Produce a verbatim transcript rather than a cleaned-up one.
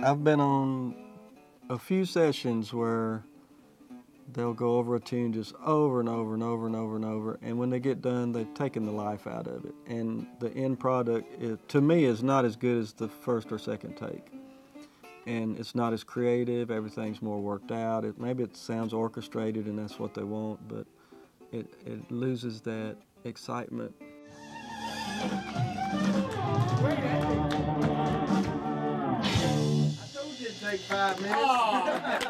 I've been on a few sessions where they'll go over a tune just over and over and over and over and over, and when they get done, they've taken the life out of it. And the end product, is, to me, is not as good as the first or second take. And it's not as creative, everything's more worked out. It, maybe it sounds orchestrated and that's what they want, but it, it loses that excitement. I told you it'd take five minutes. Oh.